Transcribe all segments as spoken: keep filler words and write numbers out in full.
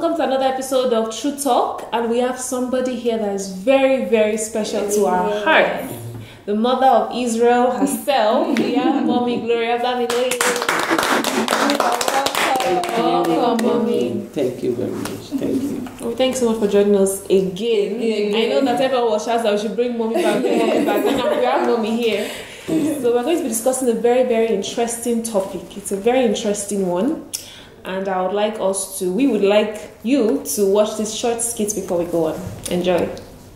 welcome to another episode of True Talk, and we have somebody here that is very, very special to our hearts. The mother of Israel herself. We have Mommy Gloria Bamidele. Welcome, Mommy. Thank you very much. Thank you. Oh, thanks so much for joining us again. again. I know that everyone was shouting that we should bring Mommy back, bring Mommy back. And we have Mommy here. So we're going to be discussing a very, very interesting topic. It's a very interesting one. And I would like us to, we would like you to watch this short skit before we go on. Enjoy.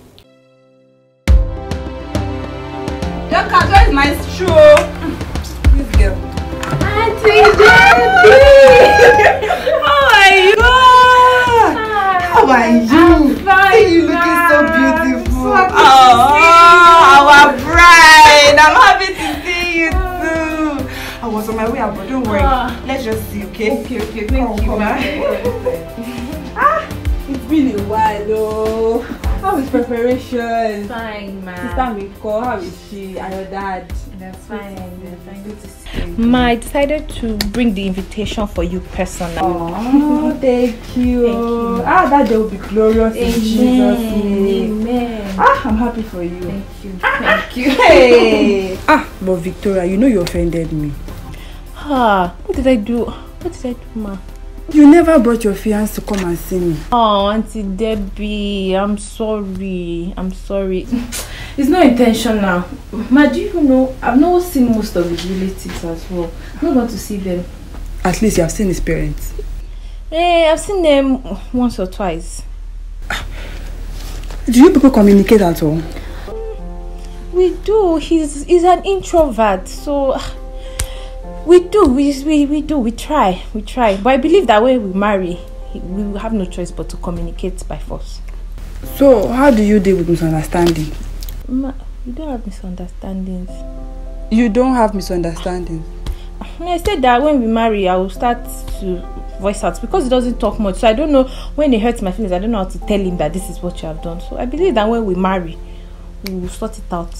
Doctor, where is my straw? This girl. Auntie Debbie! How are you? How are you? I'm fine. You looking so beautiful. So happy oh, our bride. I'm happy to see you too. I was on my way out, but don't worry. Uh, Let's just see, okay? Okay, okay, thank you, ma. Ah, it's been a while, though. How is preparation? Fine, ma. Sister Miko, how is she? And your dad? They're fine. They're fine. Good to see you. Ma, I decided to bring the invitation for you personally. Oh, thank you. Thank you. Ah, that day will be glorious in Jesus' name. Amen. Ah, I'm happy for you. Thank you. Thank you. Hey. Ah, but Victoria, you know you offended me. Ah, what did I do? What did I do, ma? You never brought your fiancé to come and see me. Oh, Auntie Debbie, I'm sorry. I'm sorry. It's not intentional. Ma, do you know, I've not seen most of his relatives as well. I'm not going to see them. At least you have seen his parents. Hey, I've seen them once or twice. Do you people communicate at all? We do. He's, he's an introvert, so... We do, we, we, we do, we try, we try. But I believe that when we marry, we will have no choice but to communicate by force. So, how do you deal with misunderstanding? Ma, you don't have misunderstandings. You don't have misunderstandings? I said that when we marry, I will start to voice out because he doesn't talk much. So I don't know, when he hurts my feelings, I don't know how to tell him that this is what you have done. So I believe that when we marry, we will sort it out.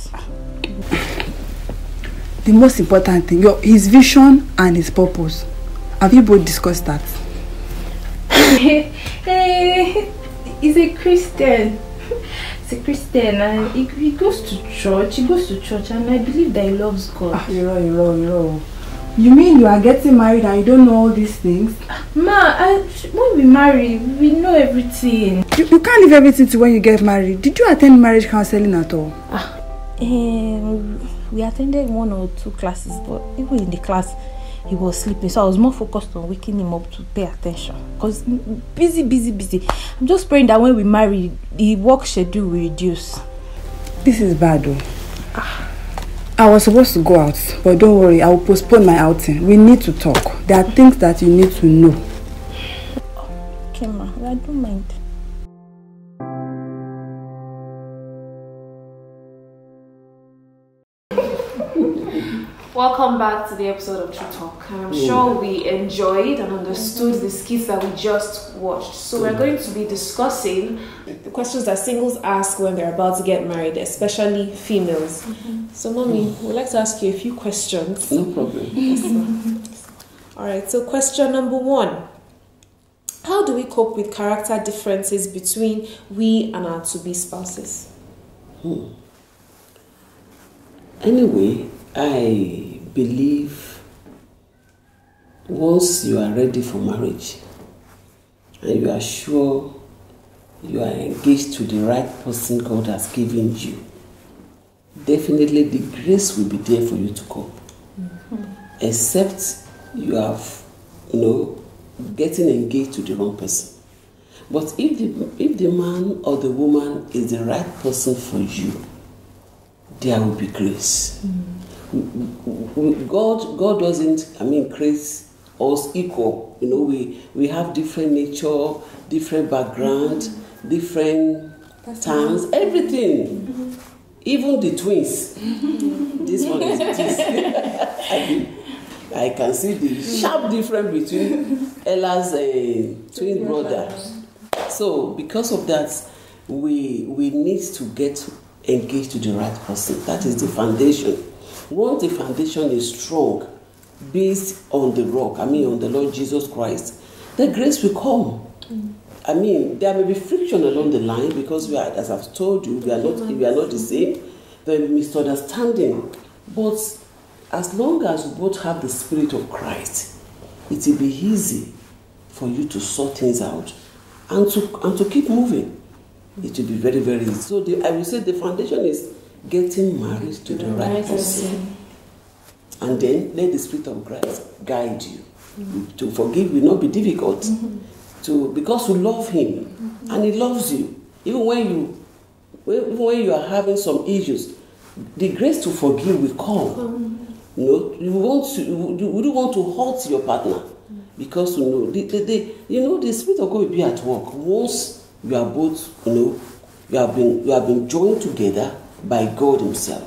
The most important thing, your, his vision and his purpose. Have you both discussed that? Hey, he's a Christian. He's a Christian and he, he goes to church. He goes to church and I believe that he loves God. Ah, you're wrong, you're wrong, you're wrong. You mean you are getting married and you don't know all these things? Ma, I, when we marry, we know everything. You, you can't leave everything to when you get married. Did you attend marriage counseling at all? Ah, um, we attended one or two classes, but even in the class, he was sleeping. So I was more focused on waking him up to pay attention. Because busy, busy, busy. I'm just praying that when we marry, the work schedule will reduce. This is bad though. Ah. I was supposed to go out, but don't worry, I will postpone my outing. We need to talk. There are things that you need to know. Okay, ma, I don't mind. Welcome back to the episode of True Talk. And I'm sure we enjoyed and understood the skits that we just watched. So we're going to be discussing the questions that singles ask when they're about to get married, especially females. Mm-hmm. So, Mommy, we'd like to ask you a few questions. No problem. Yes, all right, so question number one. How do we cope with character differences between we and our to-be spouses? Hmm. Anyway, I believe once you are ready for marriage and you are sure you are engaged to the right person God has given you, definitely the grace will be there for you to cope. Mm-hmm. Except you have, you know, getting engaged to the wrong person. But if the, if the man or the woman is the right person for you, there will be grace. Mm-hmm. God, God doesn't, I mean, create us equal. You know, we, we have different nature, different background, mm-hmm. different That's tongues, nice. Everything. Mm-hmm. Even the twins. Mm-hmm. This one is this. I, I can see the sharp difference between Ella's uh, twin brother. So, because of that, we we need to get engaged to the right person. That is the foundation. Once the foundation is strong, based on the rock, I mean on the Lord Jesus Christ, the grace will come. Mm. I mean, there may be friction along the line because we are, as I've told you, we are not, we are not the same. There may be misunderstanding, but as long as you both have the Spirit of Christ, it will be easy for you to sort things out and to and to keep moving. It will be very, very easy. So the, I will say the foundation is getting married to the right person, and then let the Spirit of Christ guide you. Mm-hmm. To forgive will not be difficult. Mm-hmm. To because you love Him, mm-hmm. and He loves you. Even when you even when you are having some issues, the grace to forgive will come. Mm-hmm. You know, you want to you, you don't want to hurt your partner, mm-hmm. because you know the, the, the you know the Spirit of God will be at work once you are both, you know, you have been you have been joined together by God Himself.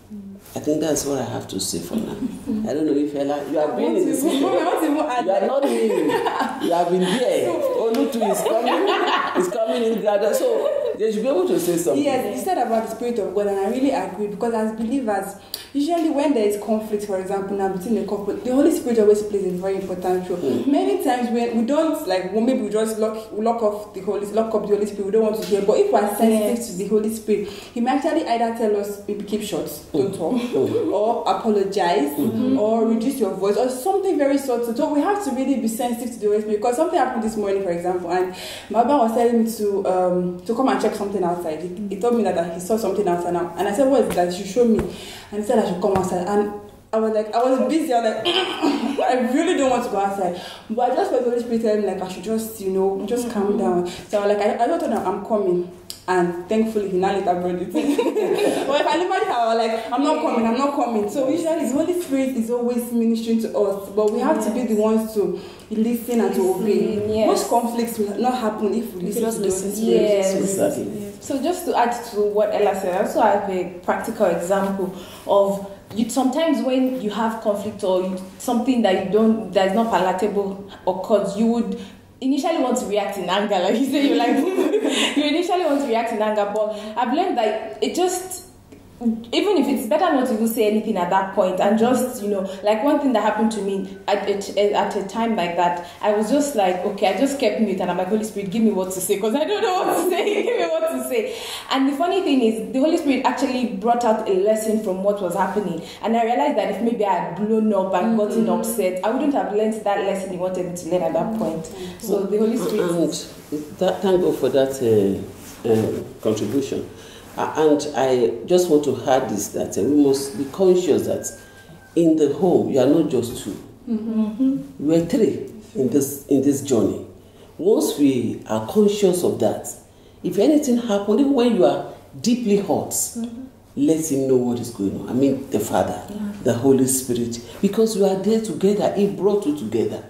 I think that's what I have to say for now. Mm-hmm. I don't know if Ella, you have been in the system. You are not new. You have been there. Olutu is coming. Is coming in gradual. So they should be able to say something. Yes, you said about the Spirit of God, and I really agree, because as believers, usually when there is conflict, for example, now between the couple, the Holy Spirit always plays a very important role. Mm-hmm. Many times when we don't, like, well, maybe we just lock lock off the Holy lock up the Holy Spirit, we don't want to hear. But if we are sensitive yes. to the Holy Spirit, He may actually either tell us maybe keep short, don't talk. Mm-hmm. Or apologize, mm-hmm. or reduce your voice, or something very subtle. So we have to really be sensitive to the Holy Spirit, because something happened this morning, for example, and my husband was telling me to um to come and check something outside. He, he told me that, that he saw something outside now, and I said, "What is that? You should show me." And he said I should come outside, and I was like, I was busy. I was like, I really don't want to go outside, but I just felt the Holy Spirit telling me like I should just, you know, just mm-hmm. calm down. So I was like, I, I told him I'm coming. And thankfully, he now later brought it. But if I never did, I was like, I'm not coming, I'm not coming. So usually, the Holy Spirit is always ministering to us, but we have yes. to be the ones to listen and to obey. Yes. Most conflicts will not happen if we listen to the Holy Spirit. Yes. Exactly. Yes. So just to add to what Ella said, I also have a practical example of you. Sometimes when you have conflict or you, something that you don't, that is not palatable occurs, you would initially want to react in anger, like you say, you like you initially want to react in anger, but I've learned that it just, even if it's better not to even say anything at that point, and just, you know, like one thing that happened to me at a, at a time like that, I was just like, okay, I just kept mute, and I'm like, Holy Spirit, give me what to say, because I don't know what to say, give me what to say. And the funny thing is, the Holy Spirit actually brought out a lesson from what was happening, and I realized that if maybe I had blown up and mm-hmm. gotten upset, I wouldn't have learned that lesson He wanted me to learn at that point. Mm-hmm. So the Holy Spirit... And that, thank God for that uh, uh, contribution. Uh, and I just want to add this, that uh, we must be conscious that in the home, you are not just two. Mm-hmm. We are three in this in this journey. Once we are conscious of that, if anything happens, even when you are deeply hurt, mm-hmm. let Him know what is going on. I mean, the Father, yeah. the Holy Spirit, because we are there together. He brought you together.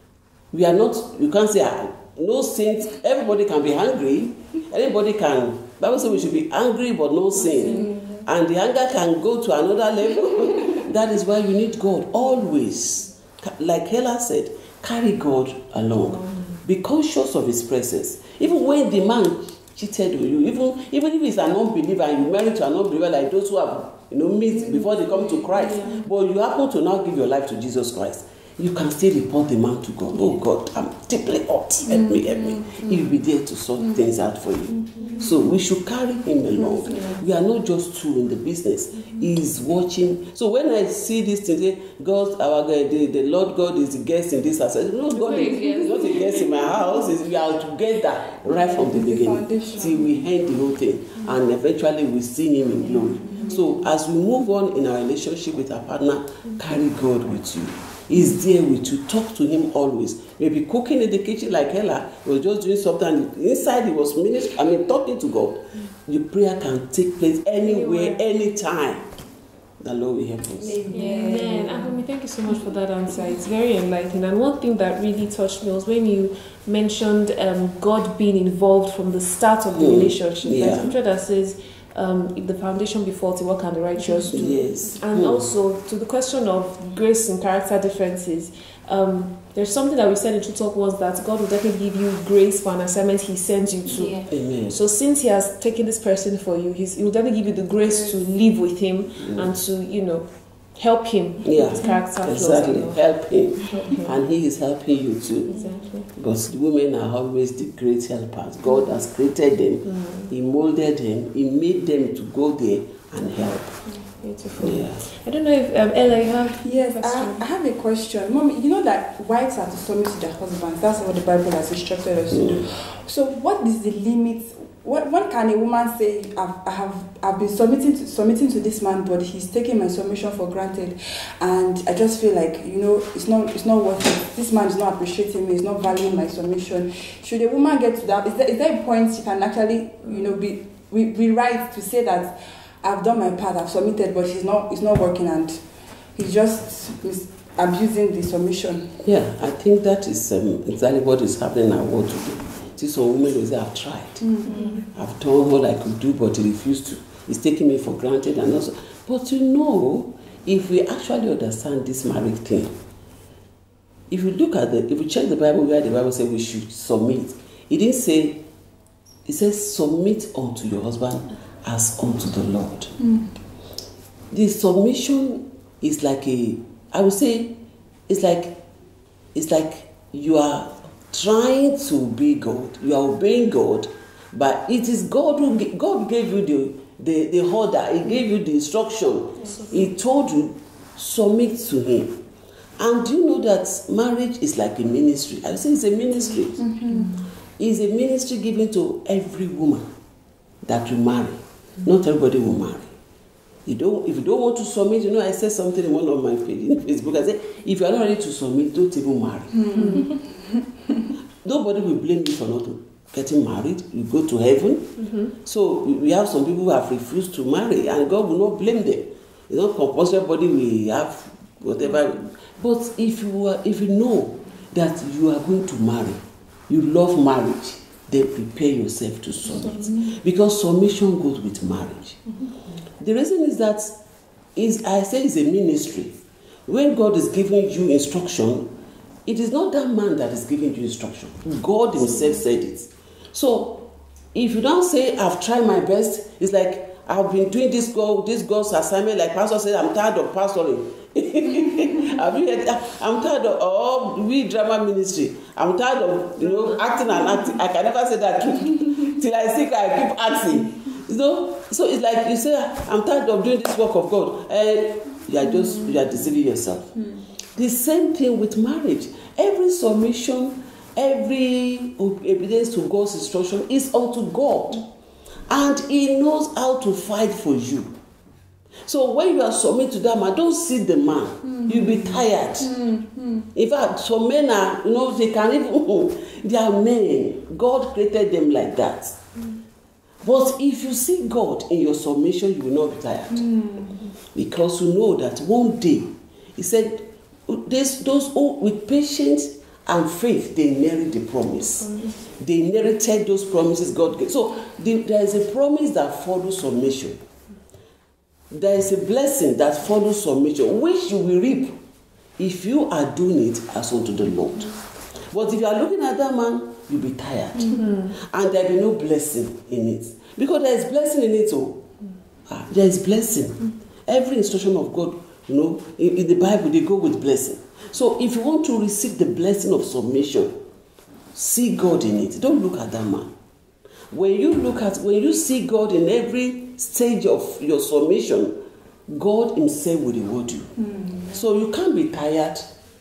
We are not, you can't say, ah, no saints, everybody can be angry, anybody can. Bible says we should be angry but no sin. Mm-hmm. And the anger can go to another level. That is why we need God always. Like Ella said, carry God along. Mm-hmm. Be conscious of His presence. Even when the man cheated on you, even, even if he's an unbeliever and you marry to an unbeliever, like those who have, you know, meet before they come to Christ, yeah. but you happen to now give your life to Jesus Christ, you can still report the man to God. Oh God, I'm deeply hurt. Help me, help me. He will be there to sort mm-hmm. things out for you. Mm-hmm. So we should carry Him along. Mm-hmm. We are not just two in the business. Mm-hmm. He is watching. So when I see this thing, God, our God, the, the Lord God is the guest in this house. No, God is not a guest in my house. It's, we are together right from the beginning till we end the whole thing, mm-hmm. and eventually we see Him in glory. Mm-hmm. So as we move on in our relationship with our partner, mm-hmm. carry God with you. He's there with you. Talk to Him always. Maybe cooking in the kitchen like Ella, he was just doing something. Inside he was ministering, I mean, talking to God. Your prayer can take place anywhere, anytime. The Lord will help us. Amen. Amen. Thank you so much for that answer. It's very enlightening. And one thing that really touched me was when you mentioned um, God being involved from the start of the mm. relationship. Yeah. There's a scripture that says, Um, if the foundation be faulty, what can the righteous do? Yes. And mm. also, to the question of grace and character differences, um, there's something that we said in True Talk was that God will definitely give you grace for an assignment He sends you to. Yeah. Amen. So since He has taken this person for you, he's, He will definitely give you the grace to live with Him mm. and to, you know, help him Yeah, with character flaws. exactly. and all. Help him. Help him. And he is helping you too. Exactly. But the women are always the great helpers. God has created them, Mm. He molded them, He made them to go there and help. Beautiful. Yeah. I don't know if um, Ella, you have Yes, a I, question? I have a question. Mommy, you know that wives are to submit to their husbands. That's what the Bible has instructed us to do. So what is the limit? What, what can a woman say, I've, I have I've been submitting to, submitting to this man, but he's taking my submission for granted, and I just feel like, you know, it's not it's not worth it. This man is not appreciating me, he's not valuing my submission. Should a woman get to that? Is there, is there a point she can actually, you know, be, be, be right to say that I've done my part, I've submitted, but he's not it's not working, and he's just he's abusing the submission? Yeah, I think that is um, exactly what is happening in our world today. See, some women will say, I've tried. Mm-hmm. I've done what I could do, but he refused to. He's taking me for granted and also. But you know, if we actually understand this marriage thing, if you look at the, if you check the Bible where the Bible says we should submit, it didn't say, it says submit unto your husband as unto the Lord. Mm. The submission is like a, I would say, it's like, it's like you are trying to be God, you are obeying God, but it is God who God gave you the the, the order, He gave you the instruction, He told you submit to Him. And do you know that marriage is like a ministry? I would say it's a ministry. Mm-hmm. It's a ministry given to every woman that you marry. Mm-hmm. Not everybody will marry. You don't, if you don't want to submit, you know, I said something in one of my pages in Facebook. I said, if you are not ready to submit, don't even marry. Mm-hmm. Nobody will blame you for not getting married. You go to heaven. Mm-hmm. So we have some people who have refused to marry, and God will not blame them. It's not compulsory. Everybody will have whatever. But if you are, if you know that you are going to marry, you love marriage, then prepare yourself to submit, mm-hmm. because submission goes with marriage. Mm-hmm. The reason is that is I say it's a ministry. When God is giving you instruction, it is not that man that is giving you instruction. God Himself said it. So if you don't say, I've tried my best, it's like, I've been doing this God, this God's assignment, like Pastor said, I'm tired of pastoring. I'm tired of oh, we drama ministry. I'm tired of, you know, acting and acting. I can never say that till I think I keep acting. You know, so it's like you say, I'm tired of doing this work of God. And you are just you are deceiving yourself. Mm. The same thing with marriage. Every submission, every obedience to God's instruction is unto God, and He knows how to fight for you. So when you are submitted to that man, don't see the man. Mm. You'll be tired. Mm. In fact, some men are, you know, they can even, they are men. God created them like that. Mm. But if you see God in your submission, you will not be tired. Mm. Because you know that one day, He said, those who with patience and faith, they inherit the promise. Mm. They inherited those promises God gave. So the, there is a promise that follows submission. There is a blessing that follows submission, which you will reap if you are doing it as unto the Lord. But if you are looking at that man, you'll be tired. Mm-hmm. And there will be no blessing in it. Because there is blessing in it. Oh. Ah, there is blessing. Mm-hmm. Every instruction of God, you know, in, in the Bible, they go with blessing. So if you want to receive the blessing of submission, see God in it. Don't look at that man. When you look at, when you see God in every stage of your submission, God Himself will reward you. Mm-hmm. So you can't be tired.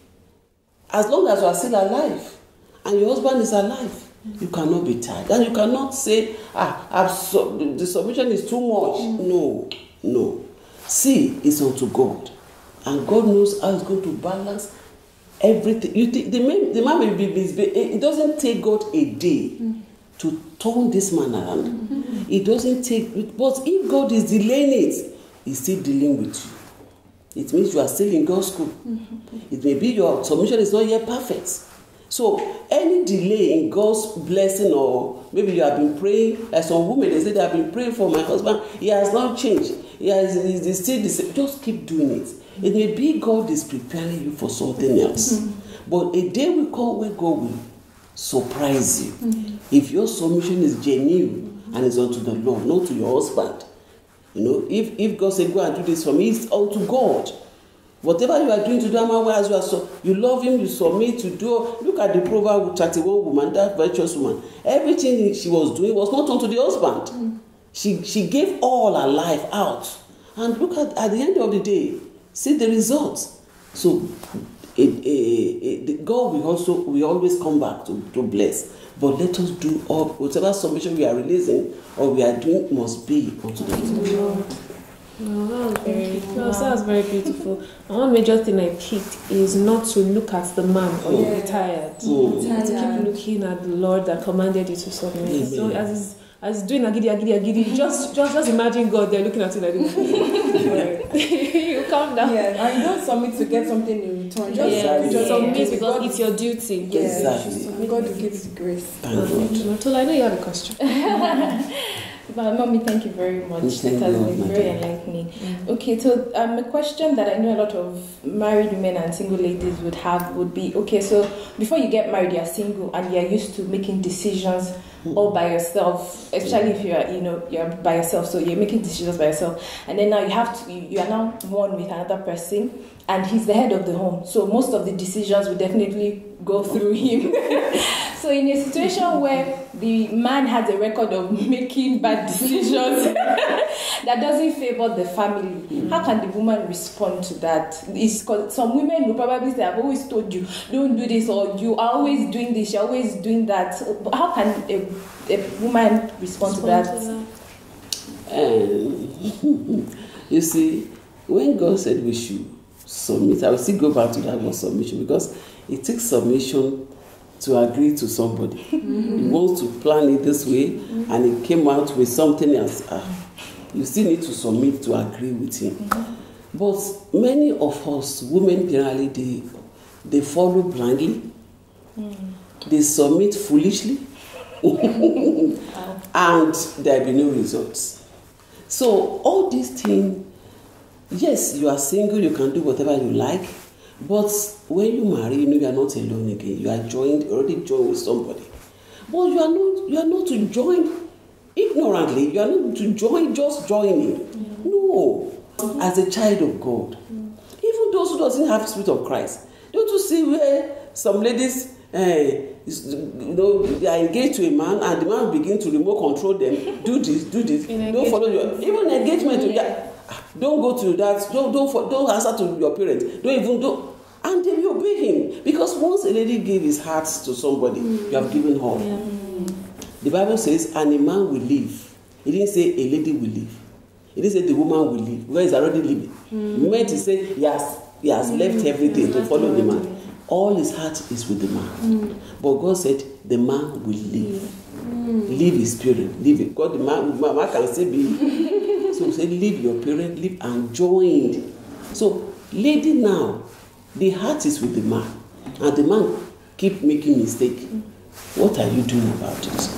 As long as you are still alive and your husband is alive, mm-hmm. you cannot be tired. And you cannot say, ah, I've su- the submission is too much. Mm-hmm. No, no. See, it's unto God. And God knows how He's going to balance everything. You think the man, the man will be busy. It doesn't take God a day mm-hmm. to turn this man around. Mm-hmm. It doesn't take, but if God is delaying it, He's still dealing with you. It means you are still in God's school. Mm-hmm. It may be your submission is not yet perfect. So any delay in God's blessing, or maybe you have been praying, like some women, they say they have been praying for my husband, he has not changed. He has, he's still the same. Just keep doing it. It may be God is preparing you for something else. Mm-hmm. But a day will come where God will surprise you. Mm-hmm. If your submission is genuine and is unto the Lord, not to your husband. You know, if, if God said, go and do this for me, it's unto God. Whatever you are doing to that man, whereas you are so, you love him, you submit, you do. Look at the Proverbs thirty-one woman, that virtuous woman. Everything she was doing was not unto the husband. Mm. She she gave all her life out, and look at at the end of the day, see the results. So, it, it, it, God will also we always come back to to bless. But let us do all whatever submission we are releasing or we are doing must be unto the Lord. No, that was very, no, that was very beautiful. And one major thing I picked is not to look at the man or Mm. you'll be tired. Mm. To keep looking at the Lord that commanded you to submit. Amen. So as he's, as he's doing agidi, agidi, agidi, just, just, just imagine God there looking at you like this. You calm down. Yeah, and you don't submit to get something in return. Just, Yeah, Exactly. just submit Yeah. because it's your duty. Yeah, Exactly. and God will give you grace. Thank God. Tola, I know you have a question. But mommy, thank you very much. Thank That has you, been my very dear. enlightening. Mm-hmm. Okay, so um, a question that I know a lot of married women and single ladies would have would be, okay, so before you get married, you're single and you're used to making decisions all by yourself, especially if you're, you know, you're by yourself, so you're making decisions by yourself, and then now you have to, you, you are now one with another person, and he's the head of the home, so most of the decisions will definitely go through him. So in a situation where the man has a record of making bad decisions that doesn't favor the family, mm. how can the woman respond to that? It's because some women will probably say, I've always told you, don't do this, or you are always doing this, you're always doing that. How can a, a woman respond, respond to that? To that? Um, you see, when God said we should submit, I will still go back to that word submission, because it takes submission to agree to somebody. Mm-hmm. He wants to plan it this way, mm-hmm. and he came out with something else. Ah, you still need to submit to agree with him. Mm-hmm. But many of us, women generally, they, they follow blindly. Mm-hmm. They submit foolishly. And there will be no results. So all these things, yes, you are single, you can do whatever you like. But when you marry, you know you are not alone again. You are joined, already joined with somebody. But you are not, you are not to join ignorantly. You are not to join just joining. Mm. No, mm-hmm. As a child of God. Mm. Even those who doesn't have the Spirit of Christ. Don't you see where some ladies, uh, you know, they are engaged to a man and the man begin to remote control them. Do this, do this. In don't follow your even engagement. Mm-hmm. Yeah. Don't go to that. Don't don't don't answer to your parents. Don't even do. And they will obey him, because once a lady gave his heart to somebody, mm. you have given her. Yeah. The Bible says, and a man will live. It didn't say a lady will live. It didn't say the woman will live, because he's already living. Mm. It meant to say he has he has mm. left everything mm. to follow the man. All his heart is with the man. Mm. But God said the man will live. Mm. Live his spirit. Live it. God, the man, the man can still be. So he said, leave your parent, live and join. So, lady now, the heart is with the man, and the man keep making mistake. Mm. What are you doing about it?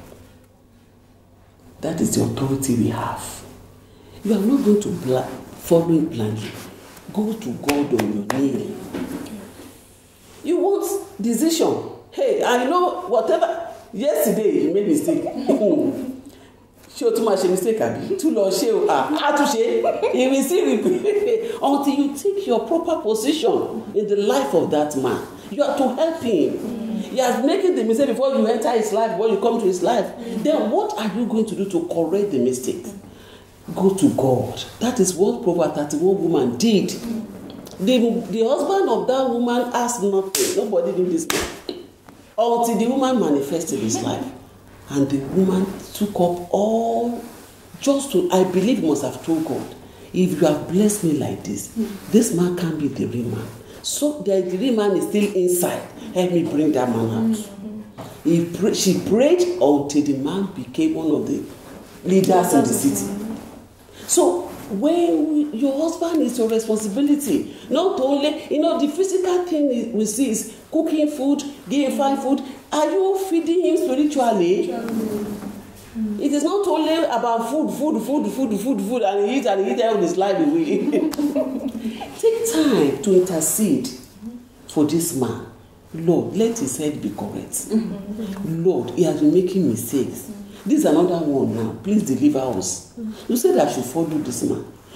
That is the authority we have. You are not going to bl- follow it blindly. Go to God on your knee. You want decision. Hey, and you know, whatever, yesterday you made mistake. Ṣé o tún máa ṣe mistake àbí? Tún lọ ṣe o, ah, tún ṣe. He will still repeat until you take your proper position in the life of that man. You are to help him. Mm. He has making the mistake before you enter his life, before you come to his life. Mm. Then what are you going to do to correct the mistake? Mm. Go to God. That is what Proverbs thirty-one woman did. Mm. The, the husband of that woman asked nothing. Nobody did this until the woman manifested his life. And the woman took up all, just to, I believe he must have told God, if you have blessed me like this, mm. this man can't be the real man. So the real man is still inside. Help me bring that man out. Mm-hmm. He pray, she prayed until the man became one of the leaders in the city. So when your husband is your responsibility, not only, you know, the physical thing we see is cooking food, giving fine food. Are you feeding him spiritually? Mm. It is not only about food, food, food, food, food, food, and he eats and he eats all his life away. Take time to intercede for this man. Lord, let his head be correct. Mm-hmm. Lord, he has been making mistakes. Mm-hmm. This is another one now. Please deliver us. Mm-hmm. You said I should follow this man.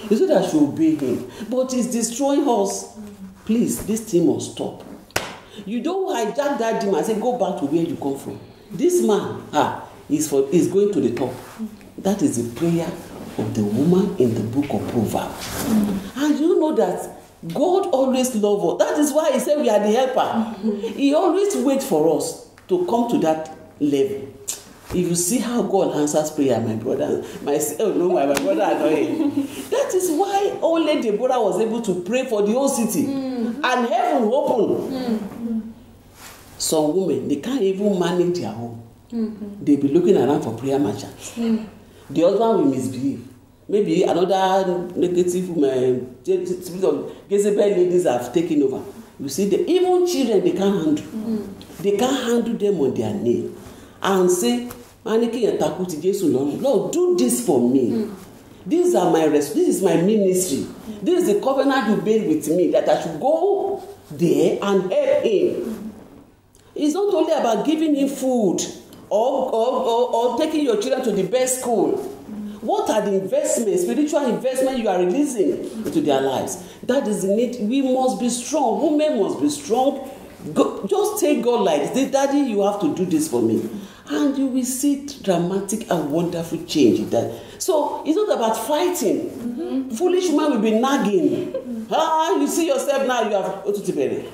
He said I should obey him. But it's destroying us. Please, this thing must stop. You don't hijack that demon and say, go back to where you come from. This man, ah, is for is going to the top. That is the prayer of the woman in the book of Proverbs. Mm. And you know that God always loves us. That is why he said we are the helper. Mm. He always waits for us to come to that level. If you see how God answers prayer, my brother, my oh no, my, my brother annoying. That is why only Deborah was able to pray for the whole city, mm. and heaven opened. Mm. Some women, they can't even manage their home. Mm-hmm. They'll be looking around for prayer merchants. Mm. The husband will misbehave. Maybe another negative woman, spirit of Jezebel ladies have taken over. You see, the even children they can't handle. Mm. They can't handle them on their knee and say, Maniki and Takuti Jesu Lord, Lord, do this for me. Mm. These are my rest. This is my ministry. Mm. This is the covenant you made with me that I should go there and help him. Mm. It's not only about giving him food or, or, or, or taking your children to the best school. Mm. What are the investments, spiritual investments you are releasing into their lives? That is the need. We must be strong. Women must be strong. Go, just take God like this. Daddy, you have to do this for me. And you will see dramatic and wonderful change in that. So it's not about fighting. Mm-hmm. Foolish woman will be nagging. Mm-hmm. Ah, you see yourself now, you have Otutibere.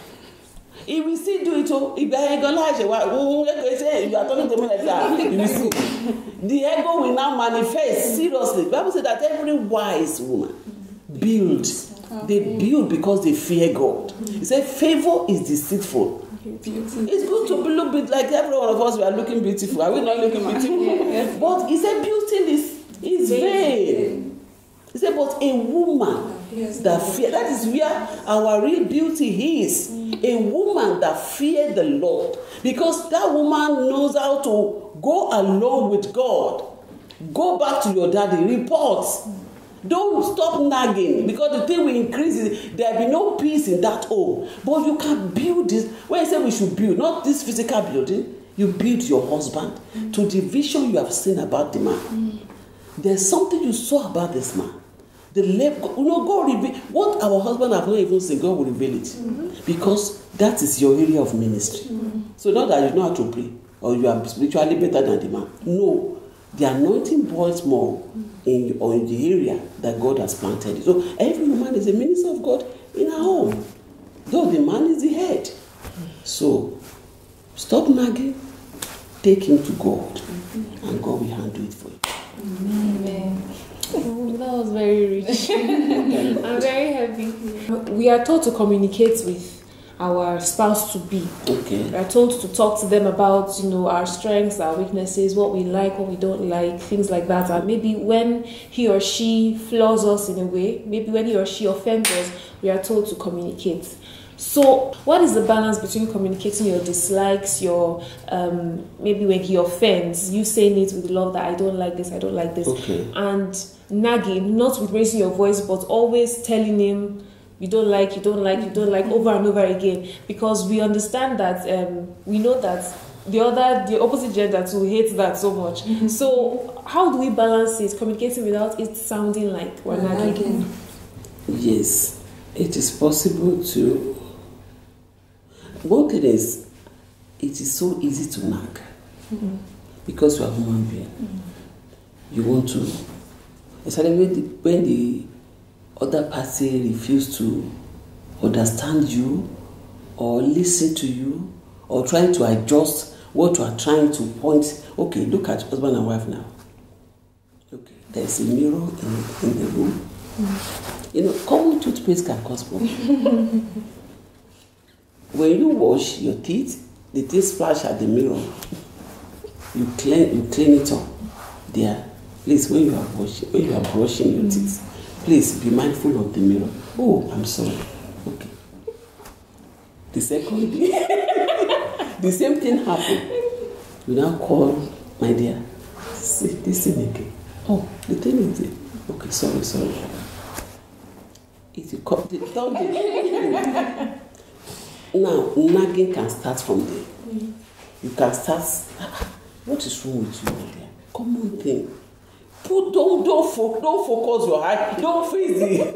If we still do it, oh, if you are talking to me like that, you will see. The ego will now manifest seriously. The Bible says that every wise woman builds. They build because they fear God. He said, favor is deceitful. It's good to look bit like every one of us. We are looking beautiful. Are we not looking beautiful? But he said, beauty is is vain. He said, but a woman that fear, that is where our real beauty is. A woman that fears the Lord, because that woman knows how to go along with God. Go back to your daddy. Report. Don't stop nagging, because the thing will increase. There will be no peace in that home. But you can build this. When I say we should build, not this physical building, you build your husband mm. to the vision you have seen about the man. Mm. There's something you saw about this man. The level, you know, God reveal what our husband have not even seen. God will reveal it, mm-hmm. because that is your area of ministry. Mm-hmm. So not that you know how to pray or you are spiritually better than the man. No. The anointing boils more in, or in the area that God has planted. So every woman is a minister of God in her home, though the man is the head. So stop nagging, take him to God, mm-hmm. and God will handle it for you. Amen. Oh, that was very rich. I'm very happy. We are taught to communicate with our spouse to be. Okay. We are told to talk to them about, you know, our strengths, our weaknesses, what we like, what we don't like, things like that. And maybe when he or she flaws us in a way, maybe when he or she offends us, we are told to communicate. So what is the balance between communicating your dislikes, your um, maybe when he offends, you saying it with love that I don't like this, I don't like this, okay. and nagging, not with raising your voice, but always telling him you don't like, you don't like, you don't like, over and over again, because we understand that, um, we know that the other, the opposite gender too hates that so much. Mm-hmm. So how do we balance it, communicating without it sounding like we're nagging? Yes, it is possible to. One thing is, it is so easy to nag, mm-hmm. because you are a human being. Mm-hmm. You want to, especially when the, when the other party refuse to understand you or listen to you or trying to adjust what you are trying to point. Okay, look at husband and wife now. Okay, there's a mirror in, in the room. Mm-hmm. You know, common toothpaste can cause problem. When you wash your teeth, the teeth splash at the mirror. You clean, you clean it up there. Please, when you are washing, when you are brushing your mm-hmm. teeth, please be mindful of the mirror. Oh, I'm sorry. Okay. The second day, the same thing happened. You now call, my dear, say this thing again. Oh, the thing is there. Okay, sorry, sorry. It's a cup. The third day. Now, nagging can start from there. Mm-hmm. You can start, what is wrong with you, my dear? Common thing. Put don't don't fo- don't focus your eye. Don't face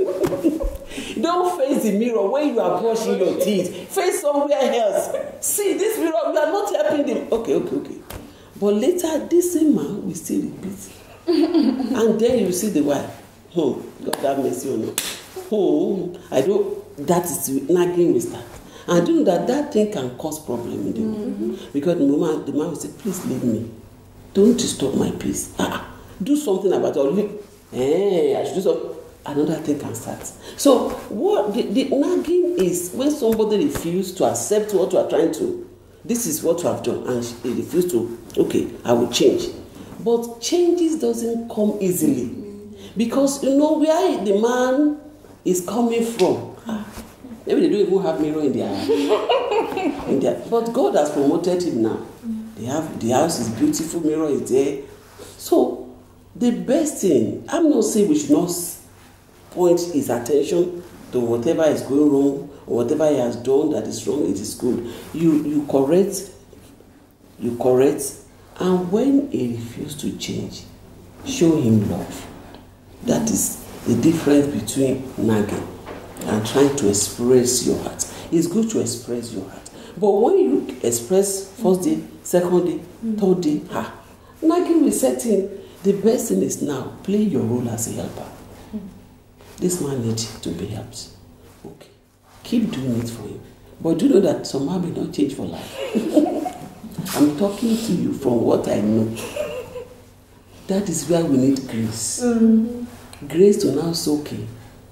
the don't face the mirror when you are brushing your teeth. Face somewhere else. See this mirror. You are not helping them. Okay, okay, okay. But later, this same man will still repeat, and then you see the wife. Hmm. God have mercy on you. Hmm. I don't. That is nagging will start. And I do know that that thing can cause problem in the mm-hmm. home, because the moment the man will say, "Please leave me. Don't disturb my peace. Ah." Do something about it. Eh, I should do so. Another thing can start. So what the, the nagging is when somebody refuses to accept what you are trying to. This is what you have done, and he refuses to. Okay, I will change. But changes doesn't come easily, because you know where the man is coming from. Maybe they don't even have mirror in their, in their. But God has promoted him now. They have the house is beautiful. Mirror is there. So. The best thing, I'm not saying we should not point his attention to whatever is going wrong or whatever he has done that is wrong. It is good. You you correct, you correct, and when he refuses to change, show him love. That is the difference between nagging and trying to express your heart. It's good to express your heart, but when you express first day, second day, third day, ah, nagging will set in. The best thing is now, play your role as a helper. Mm. This man needs to be helped. Okay. Keep doing it for him. But do you know that some man may not change for life? I'm talking to you from what I know. That is where we need grace. Mm-hmm. Grace to now soak in.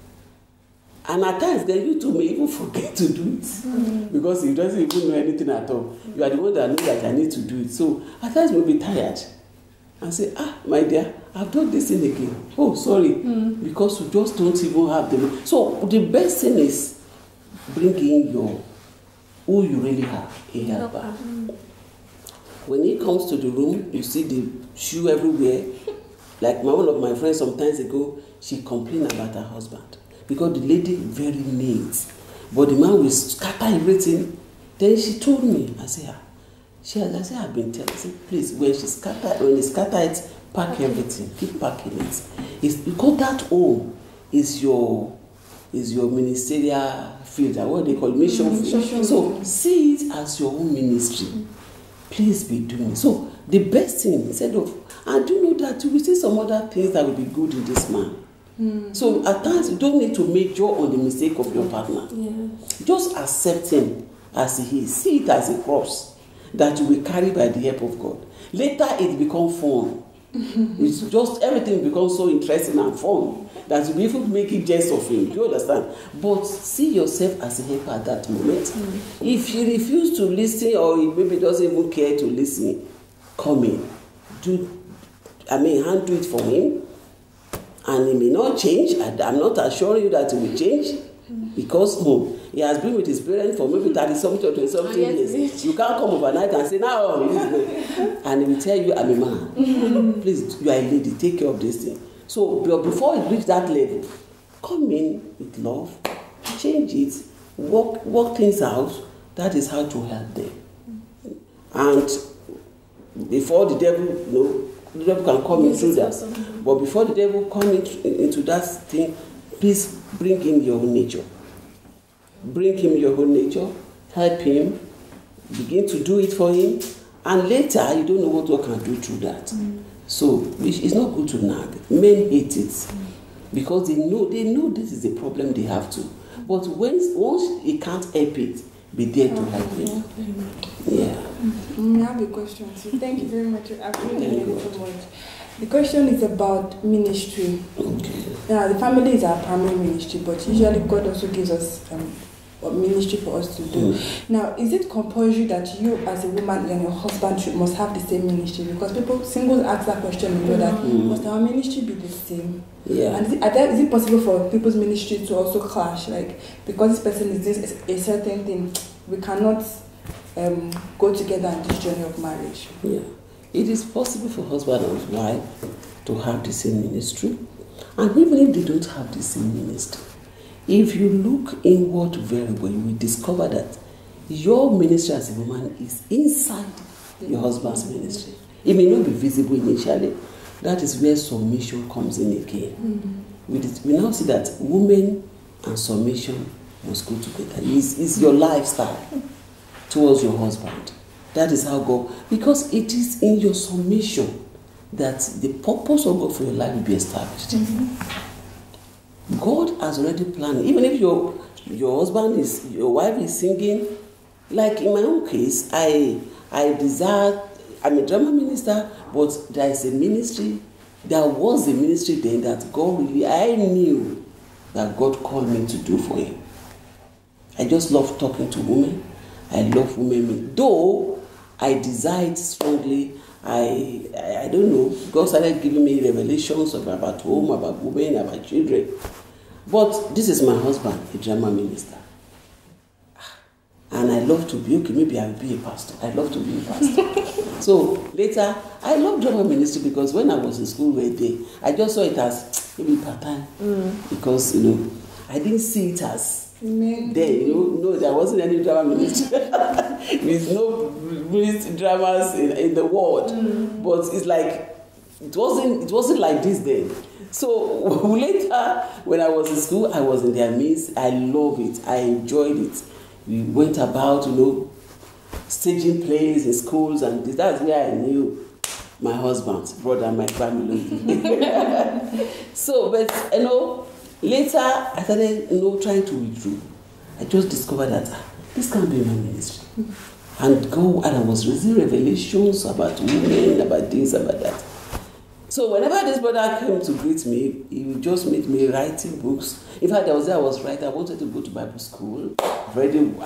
And at times, then you too may even forget to do it. Mm-hmm. Because you doesn't even know anything at all. You are the one that knows that I need to do it. So at times we'll be tired. And say, ah, my dear, I've done this thing again. Oh, sorry. Mm. Because you just don't even have the... So the best thing is bring in your, who you really have, a helper. Mm. When he comes to the room, you see the shoe everywhere. Like my, one of my friends sometimes ago, she complained about her husband. Because the lady very neat. But the man will scatter everything. Then she told me, I said, ah, She has, I said, I've been telling, I said, please, when she scatter, when you scatter it, pack everything, keep packing it. It's because that home is your, is your ministerial field, what they call mission mm, field. So see it as your own ministry. Mm. Please be doing it. So the best thing, instead of, and do you know that you will see some other things that will be good in this man. Mm. So at times you don't need to major on the mistake of your partner. Yeah. Just accept him as he is. See it as a cross that you will carry by the help of God. Later it becomes fun. Mm-hmm. It's just everything becomes so interesting and fun that you will even make it jest of him. Do you understand? But see yourself as a helper at that moment. Mm-hmm. If you refuse to listen or he maybe doesn't even care to listen, come in. Do I mean handle it for him. And he may not change. I'm not assuring you that he will change. Mm-hmm. Because hmm, he has been with his parents for maybe thirty something or twenty something years. You can't come overnight and say, now, and he will tell you, I'm a man. Mm-hmm. Please, you are a lady, take care of this thing. So, but before it reach that level, come in with love, change it, work, work things out. That is how to help them. And before the devil, you know, the devil can come yes, in through that. Awesome. But before the devil come into, into that thing, please bring in your own nature. Bring him your own nature, help him, begin to do it for him, and later you don't know what God can do through that. Mm. So it's not good to nag. Men hate it mm. because they know they know this is the problem they have to. But when once he can't help it, be there to help him. Yeah. Mm, I have a question. So thank you very much. I appreciate it so much. The question is about ministry. Okay. Now, the family is our primary ministry, but usually God also gives us um, a ministry for us to do. Mm. Now, is it compulsory that you as a woman and your husband should, must have the same ministry? Because people, singles ask that question, you know, that mm. must our ministry be the same? Yeah. And is it, is it possible for people's ministry to also clash? Like, because this person is doing a certain thing, we cannot um, go together on this journey of marriage. Yeah. It is possible for husband and wife to have the same ministry, and even if they don't have the same ministry, if you look inward very well, you will discover that your ministry as a woman is inside your husband's ministry. It may not be visible initially, that is where submission comes in again. Mm-hmm. We, did, we now see that women and submission must go together. It's, it's your lifestyle towards your husband. That is how God, because it is in your submission that the purpose of God for your life will be established. Mm-hmm. God has already planned. Even if your your husband is, your wife is singing, like in my own case, I I desire, I'm a drama minister, but there is a ministry, there was a ministry then that God really, I knew that God called me to do for him. I just love talking to women. I love women. Though I desired strongly, I, I I don't know, God started giving me revelations of, about home, about women, about children. But this is my husband, a drama minister. And I love to be, okay, maybe I'll be a pastor. I love to be a pastor. So later, I love drama ministry because when I was in school one day, I just saw it as maybe part-time. Mm. Because, you know, I didn't see it as maybe. Then, you know, no, there wasn't any drama ministry. There's no ministry dramas in, in the world. Mm. But it's like, it wasn't, it wasn't like this then. So later, when I was in school, I was in their midst. I love it. I enjoyed it. We went about, you know, staging plays in schools, and that's where I knew my husband, brother, my family. So, but, you know, later I started, you know, trying to withdraw. I just discovered that ah, this can't be my ministry. And go, and I was receiving revelations about women, about this, about that. So whenever this brother came to greet me, he would just meet me writing books. In fact, I was there, I was writing. I wanted to go to Bible school. Very wow.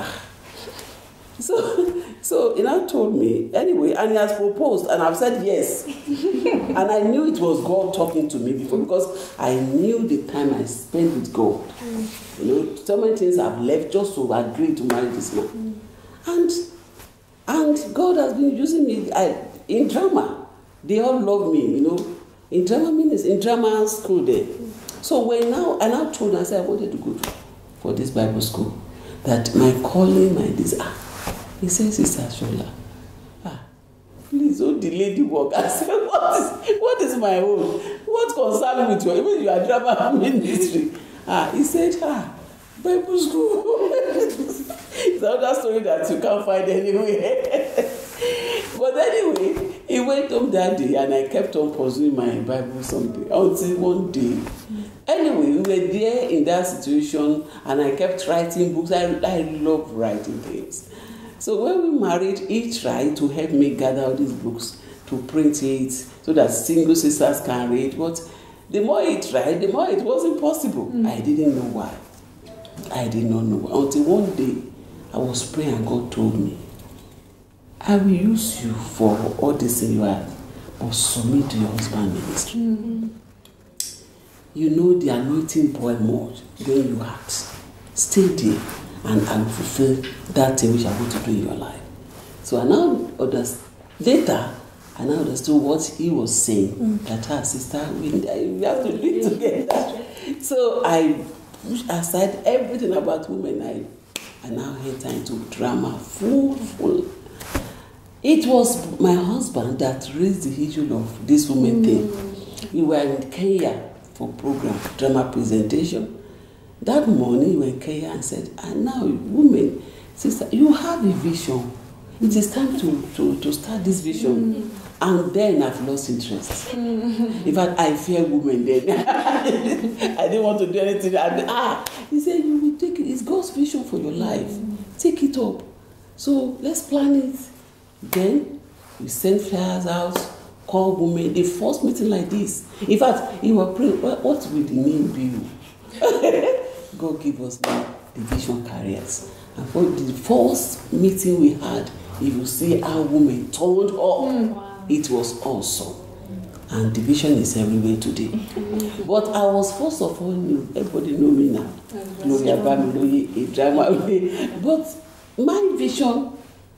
So, so he now told me, anyway, and he has proposed, and I've said yes. And I knew it was God talking to me before, because I knew the time I spent with God. Mm. You know, so many things I've left just to agree to marry this man. Mm. And, and God has been using me I, in drama. They all love me, you know. In drama ministry, in drama school there. So when now, I now told them, I said, I wanted to go to, for this Bible school. That my calling, my desire. Ah, he says, Sister Shola, ah, please don't delay the work. I said, what is, what is my own? What concern with you? Even you are drama ministry. Ah, he said, ah, Bible school. It's another story that you can't find anywhere. But anyway, he went home that day, and I kept on pursuing my Bible something until one day. Anyway, we were there in that situation, and I kept writing books. I, I love writing things. So when we married, he tried to help me gather all these books to print it so that single sisters can read. But the more he tried, the more it wasn't possible. Mm. I didn't know why. I did not know why. Until one day, I was praying, and God told me, I will use you for all this in your life, but submit to your husband ministry. Mm-hmm. You know the anointing boil more when you act. Stay there, and I will fulfill that thing which I want to do in your life. So I now understood, later, I now understood what he was saying, mm-hmm. that our sister, we, we have to be together. So I pushed aside everything about women. I, I now enter into drama, full, full. It was my husband that raised the issue of this woman mm. thing. We were in Kenya for program, drama presentation. That morning we were in Kenya and said, and now women, sister, you have a vision. It is time to, to, to start this vision. Mm. And then I've lost interest. Mm. In fact, I fear women then. I didn't want to do anything. I mean, ah, he said, you will take it. It's God's vision for your life. Mm. Take it up. So let's plan it. Then we send flyers out, call women. The first meeting like this. In fact, he was praying, what will the name be? God give us the vision carriers. And for the first meeting we had, you will see how women turned up. Mm, wow. It was awesome. And the vision is everywhere today. But I was first of all new. Everybody know me now. Gloria Bamiloye, a drama. But my vision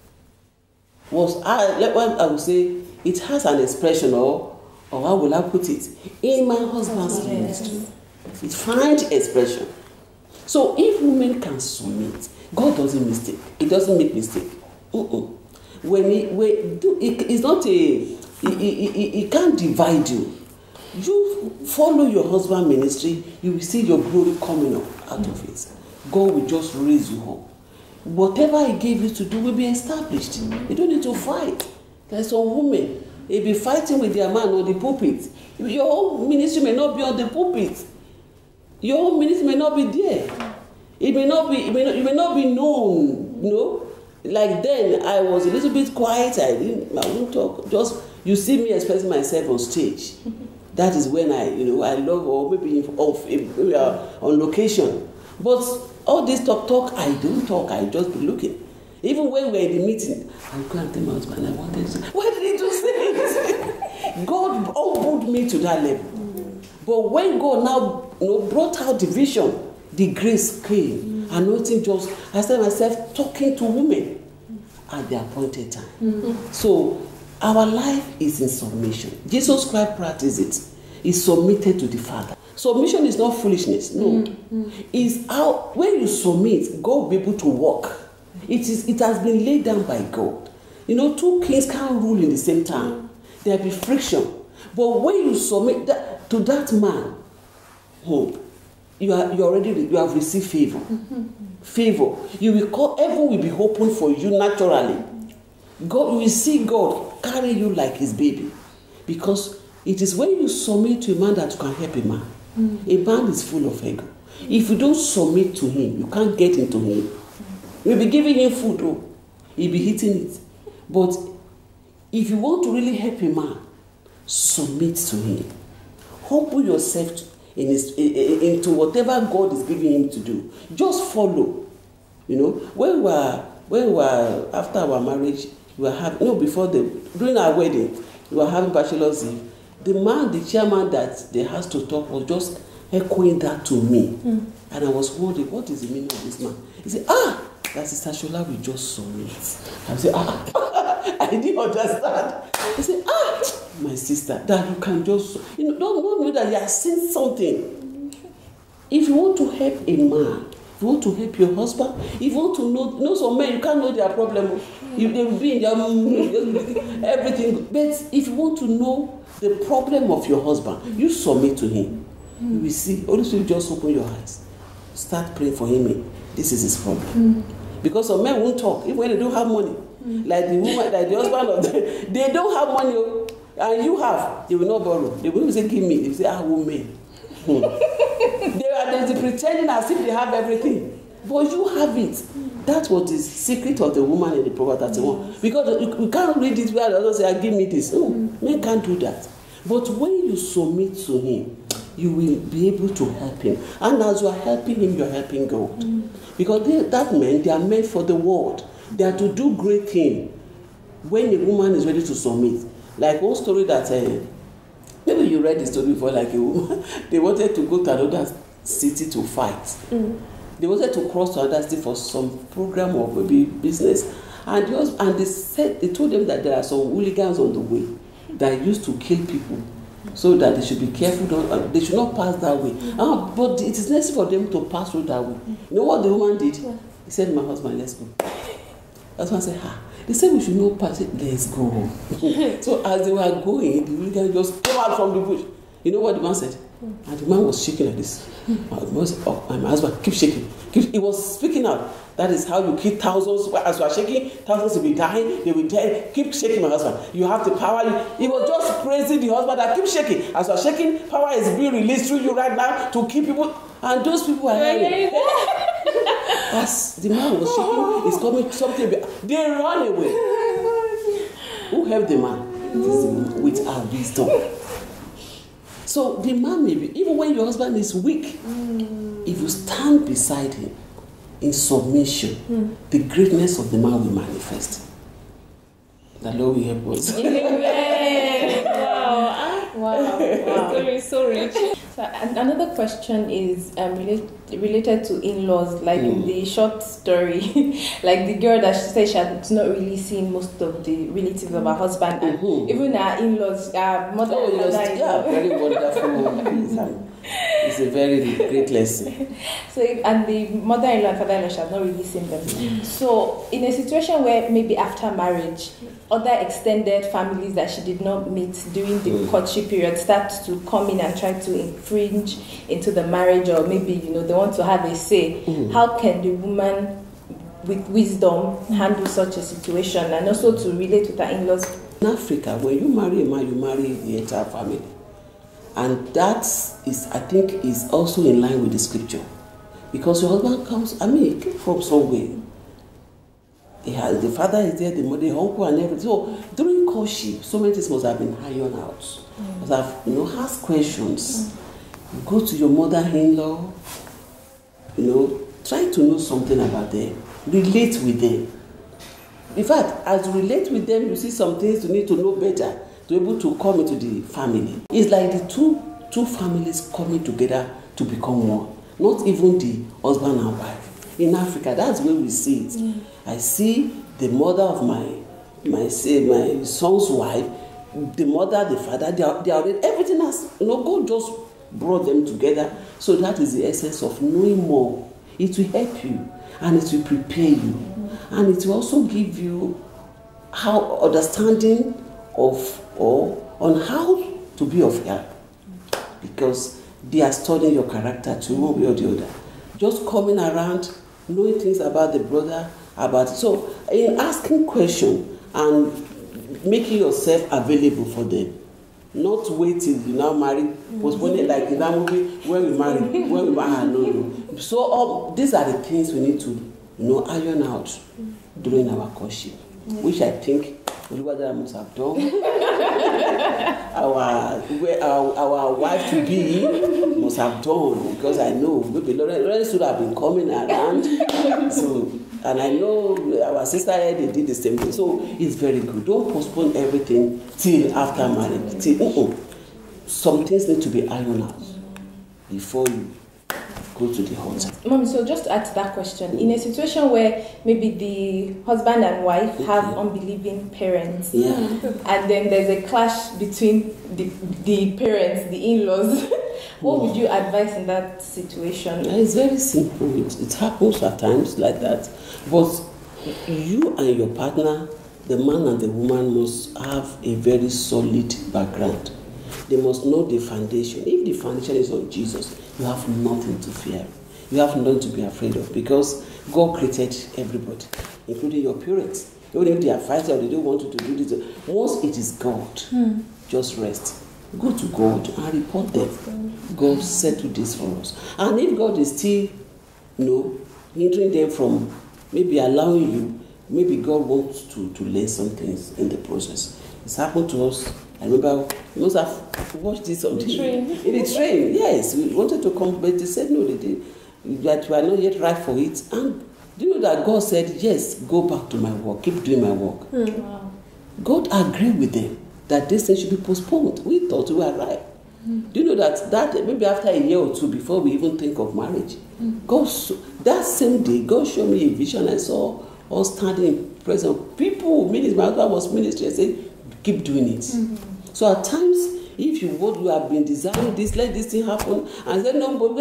was, I, like what I would say, it has an expression, or, or how will I put it, in my husband's ministry. It finds expression. So if women can submit, God doesn't mistake. He doesn't make mistake. Uh-uh. When he, when do, it, it's not a, he, he, he, he can't divide you. You follow your husband's ministry, you will see your glory coming up out mm. of it. God will just raise you up. Whatever He gave you to do will be established. Mm. You don't need to fight. There's some women, they be fighting with their man on the pulpit. Your own ministry may not be on the pulpit. Your own ministry may not be there. It may not be. It may not, it may not be known. You know, like then I was a little bit quiet. I didn't. I won't talk. Just you see me expressing myself on stage. That is when I, you know, I love, or maybe off, maybe on location. But all this talk, talk, I don't talk. I just be looking. Even when we're in the meeting, I go and tell my husband, I wanted to say, why did he just say it? God humbled me to that level. Mm. But when God now, you know, brought out the vision, the grace came. Mm. Anointing just, I said myself talking to women mm. at the appointed time. Mm-hmm. So our life is in submission. Jesus Christ practiced it. He submitted to the Father. Submission is not foolishness. No. Mm-hmm. It's how, when you submit, God will be able to walk. It is. It has been laid down by God. You know, two kings can't rule in the same time. There will be friction. But when you submit that, to that man, hmm, you are you already you have received favor. Mm-hmm. Favor. You will call, heaven will be open for you naturally. God, you will see God carry you like His baby, because it is when you submit to a man that you can help a man. Mm-hmm. A man is full of ego. If you don't submit to him, you can't get into him. You'll be giving him food, oh, he'll be eating it. But if you want to really help a man, submit to him. Humble yourself to, in his, into whatever God is giving him to do. Just follow. You know, when we were, when we were after our marriage, we were having, no, before the, during our wedding, we were having bachelor's eve. The man, the chairman that they had to talk was just echoing that to me. Mm. And I was wondering, what is the meaning of this man? He said, ah, that Sister Shola will just submit. I said, ah, I didn't understand. He said, ah, my sister, that you can just, you know, don't, don't know that you are saying something. If you want to help a man, if you want to help your husband, if you want to know, know some men, you can't know their problem. You, they will be in their everything. But if you want to know the problem of your husband, you submit to him. Mm. You will see. Holy Spirit, just open your eyes. Start praying for him. This is his problem. Mm. Because some men won't talk, even when they don't have money. Mm. Like the woman, like the husband of the, they don't have money, and you have, they will not borrow. They will say, give me. They will say, ah, woman. Hmm. they are they pretending as if they have everything. But you have it. That's what is secret of the woman in the Proverbs thirty-one. Yes. Because you, you can't read it where the other say, give me this. No, mm. men can't do that. But when you submit to him, you will be able to help him. And as you are helping him, you are helping God. Mm. Because they, that men, they are meant for the world. They are to do great things when a woman is ready to submit. Like one story that, uh, maybe you read the story before, like a woman, they wanted to go to another city to fight. Mm. They wanted to cross to another city for some program or maybe business. And they, was, and they said, they told them that there are some hooligans on the way that used to kill people. So that they should be careful, don't, they should not pass that way. Mm-hmm. Ah, but it is necessary for them to pass through that way. Mm-hmm. You know what the woman did? Yeah. He said, my husband, let's go. That's why I said, ah, they said we should not pass it, let's go. So as they were going, the hooligan just came out from the bush. You know what the man said? Mm-hmm. And the man was shaking like this. Mm-hmm. My, husband, oh, my husband, keep shaking. Keep, he was speaking out. That is how you keep thousands. As you are shaking, thousands will be dying. They will die. Keep shaking, my husband. You have the power. He was just praising the husband that keep shaking. As you are shaking, power is being released through you right now to keep people. And those people are hearing. As the man was shaking, he's coming something. They run away. Who helped the man? It is the man with our wisdom. So the man may be, even when your husband is weak, if you stand beside him in submission, mm. the greatness of the man will manifest. The Lord will help us. Amen. Wow. Wow. Wow. Story is so rich. So another question is um, relate, related to in-laws, like mm. in the short story, like the girl that she said she had not really seen most of the relatives of her husband, and mm-hmm. even her in-laws, her mother oh, yes, yeah, very wonderful. It's a very great lesson. So, if, and the mother-in-law and father-in-law shall not really seen them. Mm. So, in a situation where maybe after marriage, other extended families that she did not meet during the mm. courtship period start to come in and try to infringe into the marriage, or maybe, you know, they want to have a say. Mm. How can the woman with wisdom handle such a situation, and also to relate with her in-laws? In Africa, when you marry a man, you marry the entire family. And that is, I think, is also in line with the scripture. Because your husband comes, I mean, he came from somewhere. He has, the father is there, the mother, the uncle, and everything. So during courtship, so many things must have been ironed out. Mm. Must have, you know, ask questions. Mm. Go to your mother-in-law, you know, try to know something about them. Relate with them. In fact, as you relate with them, you see some things you need to know better to be able to come into the family. It's like the two two families coming together to become one. Not even the husband and wife. In Africa, that's where we see it. Mm. I see the mother of my my say my son's wife, the mother, the father. They are they are everything has, you know, God just brought them together. So that is the essence of knowing more. It will help you and it will prepare you, mm. and it will also give you how understanding of or on how to be of help, because they are studying your character too, one way or the other. Just coming around, knowing things about the brother, about so in asking questions and making yourself available for them. Not wait till you now marry, postpone it like in that movie when we marry, when we marry. No, no. So um, these are the things we need to, you know, iron out during our courtship, which I think Olúwadara must have done. our, our our wife to be must have done, because I know maybe Lawrence should have been coming around. So, and I know our sister here, they did the same thing. So it's very good. Don't postpone everything till after marriage. Till, uh-uh. Some things need to be ironed out before you go to the altar. Mommy, so just to add to that question, in a situation where maybe the husband and wife okay. have unbelieving parents, yeah. and then there's a clash between the, the parents, the in-laws, what would you advise in that situation? It's very simple. It, it happens at times like that. But you and your partner, the man and the woman, must have a very solid background. They must know the foundation. If the foundation is on Jesus, you have nothing to fear. You have nothing to be afraid of, because God created everybody, including your parents. Even if they are fighting or they don't want you to do this, once it is God, hmm. just rest. Go to God and report them. God settled this for us. And if God is still, you know, hindering them from maybe allowing you, maybe God wants to, to learn some things in the process. It's happened to us. I remember we must have watched this on the train. In the train, yes. We wanted to come, but they said no, they did. That we are not yet right for it. And do you know that God said, yes, go back to my work, keep doing my work. Mm. Wow. God agreed with them that this thing should be postponed. We thought we were right. Mm. Do you know that, that maybe after a year or two before we even think of marriage, mm. God, that same day, God showed me a vision. I saw us standing in presence of people, ministry, my husband was ministry. I said, keep doing it. Mm-hmm. So at times, if you would, you have been desiring this, let this thing happen, and then no, but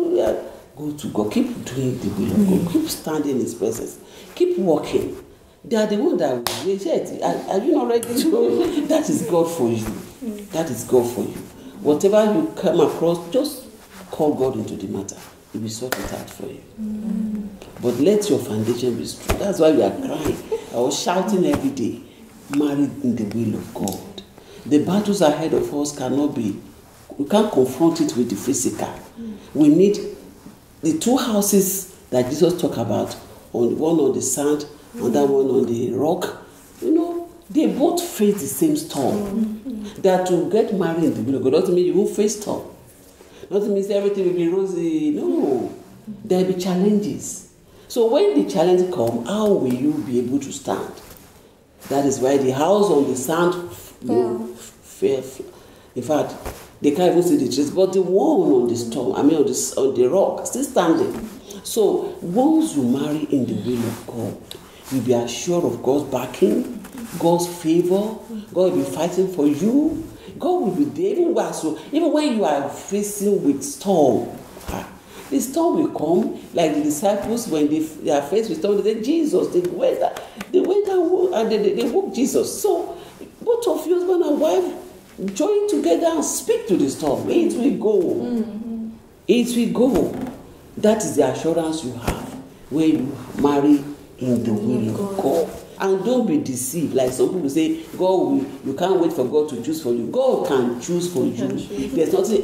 go to God, keep doing the will of mm-hmm. God, keep standing in His presence, keep walking. They are the ones that they said, are, are you not ready to? That is God for you. Mm-hmm. That is God for you. Whatever you come across, just call God into the matter. He will sort it out for you. Mm-hmm. But let your foundation be strong. That's why we are crying. I was shouting every day. Married in the will of God. The battles ahead of us cannot be, we can't confront it with the physical. Mm. We need the two houses that Jesus talked about, on one on the sand, mm. and that one on the rock. You know, they both face the same storm. Mm. That to get married in the will of God doesn't mean you won't face storm. Doesn't mean everything will be rosy. No, there will be challenges. So when the challenge comes, how will you be able to stand? That is why the house on the sand, you know, fair. In fact, they can't even see the trees, but the one on the storm, I mean on the, on the rock, still standing. So once you marry in the will of God, you'll be assured of God's backing, God's favor. God will be fighting for you. God will be there even when, so, even when you are facing with storm. The storm will come, like the disciples, when they, they are faced with storm, they say, Jesus, the weather, the weather, and they, they, they woke Jesus. So, both of you, husband and wife, join together and speak to the storm. It will go. Mm-hmm. It will go. That is the assurance you have when you marry in the will of God. And don't be deceived. Like some people say, God will, you can't wait for God to choose for you. God can choose for you. Choose. There's nothing,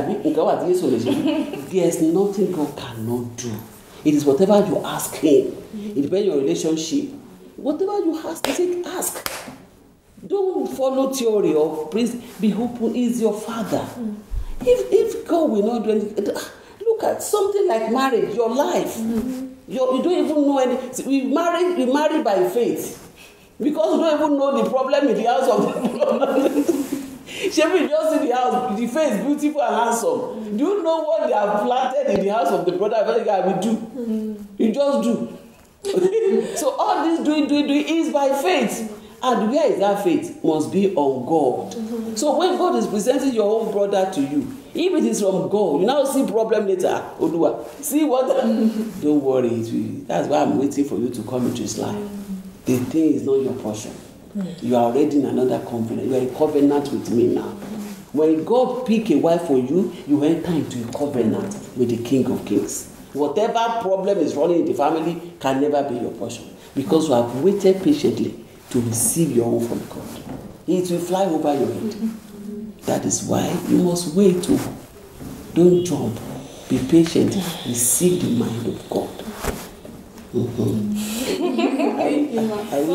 there's nothing God cannot do. It is whatever you ask Him. Mm-hmm. It depends on your relationship. Whatever you ask, say, ask. Don't follow theory of please be open. Is your Father. Mm-hmm. If if God will not do anything, look at something like marriage, your life. Mm-hmm. You, you don't even know any. We marry, we marry by faith because we don't even know the problem in the house of the Shebi, you just see the house, the face beautiful and handsome. Do you know what they have planted in the house of the brother? Very guy will do. Mm-hmm. You just do. So all this doing, doing, doing is by faith. And where is that faith? Must be on God. Mm-hmm. So when God is presenting your own brother to you, if it is from God, you now see problem later. Odua, see what? Mm-hmm. Don't worry. That's why I'm waiting for you to come into His life. Mm-hmm. The thing is not your portion. Mm-hmm. You are already in another covenant. You are in covenant with me now. Mm-hmm. When God pick a wife for you, you enter into a covenant with the King of Kings. Whatever problem is running in the family can never be your portion because you have waited patiently to receive your own from God. It will fly over your head. Mm-hmm. That is why you must wait to. Don't jump. Be patient. Receive the mind of God. Mm-hmm. Thank you.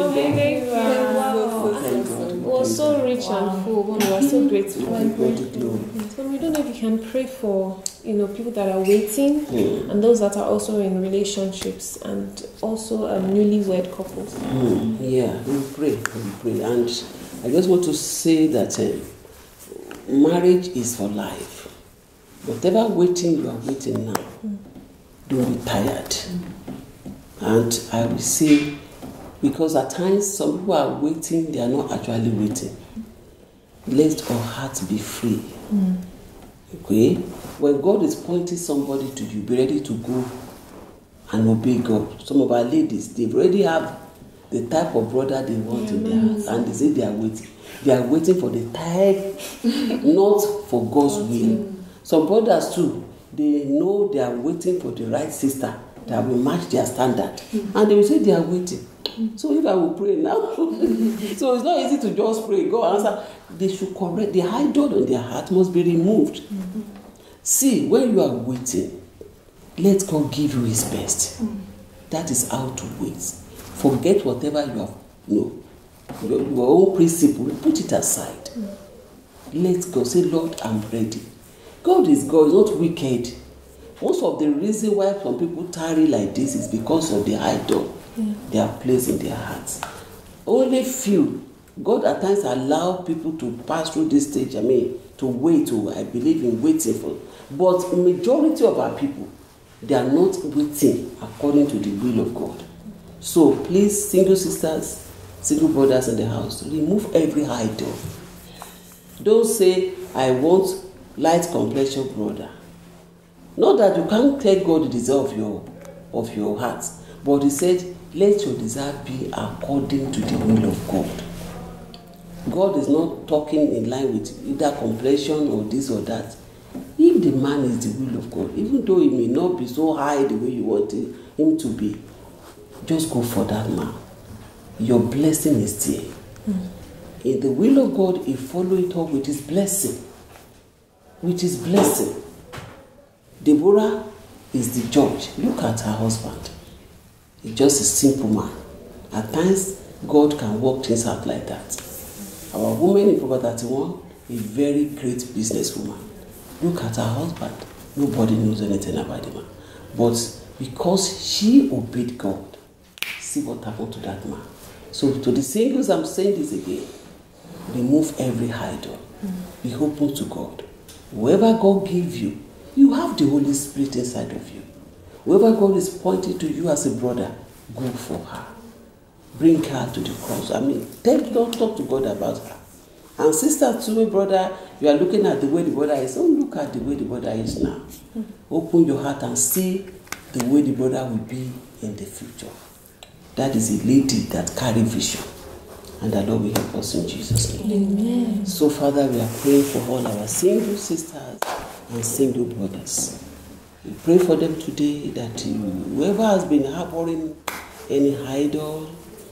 It was so rich wow. and full. We are so grateful. So we don't know if you can pray for you know people that are waiting mm. and those that are also in relationships and also um, newlywed couples. Mm. Yeah, we pray, we pray, and I just want to say that uh, marriage is for life. Whatever waiting you are waiting now, mm. don't be tired. Mm. And I will say, because at times some people are waiting, they are not actually waiting. Let our hearts be free. Mm. Okay? When God is pointing somebody to you, be ready to go and obey God. Some of our ladies, they already have the type of brother they want yeah, in their house, and they say they are waiting. They are waiting for the type, not for God's will. Some brothers too, they know they are waiting for the right sister that will match their standard. Mm. And they will say they are waiting. Mm. So if I will pray now, so it's not easy to just pray, God answer. They should correct, the idol on their heart must be removed. Mm-hmm. See, when you are waiting, let God give you His best. Mm. That is how to wait. Forget whatever you have, you know, your, your own principle, put it aside. Mm. Let God say, Lord, I'm ready. God is God, is not wicked. Most of the reason why some people tarry like this is because of the idol yeah. they have placed in their hearts. Only few. God at times allow people to pass through this stage, I mean, to wait, to, I believe in waiting for. But majority of our people, they are not waiting according to the will of God. So please, single sisters, single brothers in the house, remove every idol. Don't say, I want light complexion brother. Not that you can't tell God the desire of your, of your heart, but He said, let your desire be according to the will of God. God is not talking in line with either complexion or this or that. If the man is the will of God, even though he may not be so high the way you want him to be, just go for that man. Your blessing is there. Mm. In the will of God, He follow it up with His blessing. With His blessing. Deborah is the judge. Look at her husband. He's just a simple man. At times, God can work things out like that. Our woman in Proverbs thirty-one, a very great businesswoman. Look at her husband. Nobody knows anything about the man. But because she obeyed God, see what happened to that man. So to the singles, I'm saying this again. Remove every idol. Mm-hmm. Be open to God. Whoever God gives you, you have the Holy Spirit inside of you. Whoever God is pointing to you as a brother, go for her. Bring her to the cross. I mean, take, don't talk to God about her. And sister too, brother, you are looking at the way the brother is. Don't look at the way the brother is now. Open your heart and see the way the brother will be in the future. That is a lady that carry vision. And the Lord will help us in Jesus' name. Amen. So, Father, we are praying for all our single sisters and single brothers. We pray for them today that you, whoever has been harboring any idol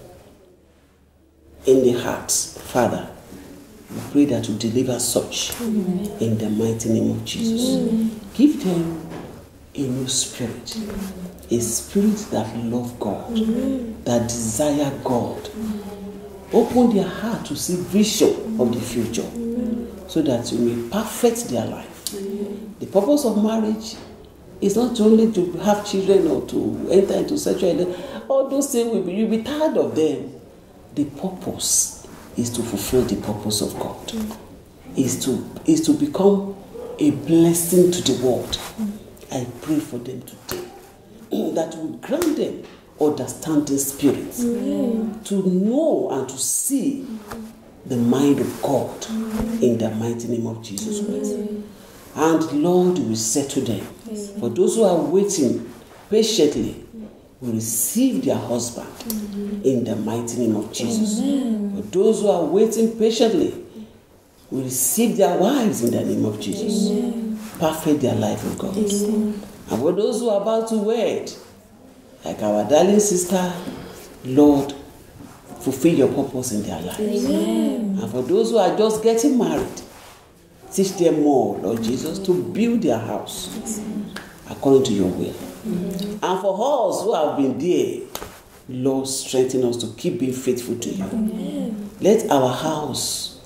in the heart, Father, we pray that you deliver such. Amen. In the mighty name of Jesus. Amen. Give them a new spirit, Amen. A spirit that love God, Amen. That desire God. Amen. Open their heart to see vision of the future, Amen. So that you may perfect their life. Amen. The purpose of marriage is not only to have children or to enter into sexual, all those things will be, you'll be tired of them. The purpose is to fulfill the purpose of God, mm. is to is to become a blessing to the world. Mm. I pray for them today that will grant them understanding spirits, mm. to know and to see mm. the mind of God, mm. in the mighty name of Jesus Christ. Mm. And Lord, will settle them. Mm. For those who are waiting patiently, will receive their husband, mm-hmm. in the mighty name of Jesus. Amen. For those who are waiting patiently, will receive their wives in the name of Jesus. Amen. Perfect their life with God. Amen. And for those who are about to wed, like our darling sister, Lord, fulfill your purpose in their lives. Amen. And for those who are just getting married, teach them more, Lord Jesus, to build their house, Amen. According to your will. Mm-hmm. And for us who have been there, Lord, strengthen us to keep being faithful to you. Amen. Let our house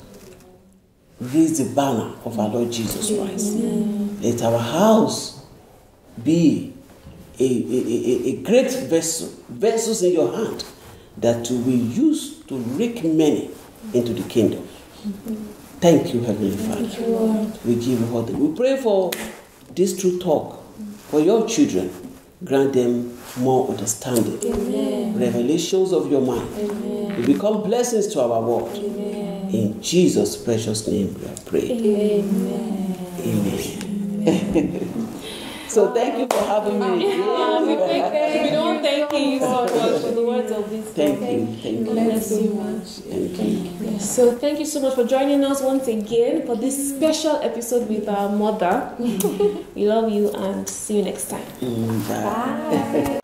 raise the banner of our Lord Jesus Christ. Amen. Let our house be a, a, a, a great vessel, vessels in your hand that you will use to rake many into the kingdom. Mm-hmm. Thank you, Heavenly Father. Thank you, Lord. We give you all the. We pray for this true talk. For your children, grant them more understanding, Amen. Revelations of your mind. Amen. We become blessings to our world. Amen. In Jesus' precious name we have prayed. Amen. Amen. Amen. So thank you for having me. Yeah, we thank you. We don't thank you so much for the words of wisdom. Thank you. Thank you. Bless you much. Thank you. Yes. So thank you so much for joining us once again for this special episode with our mother. We love you and see you next time. Mm, bye. Bye.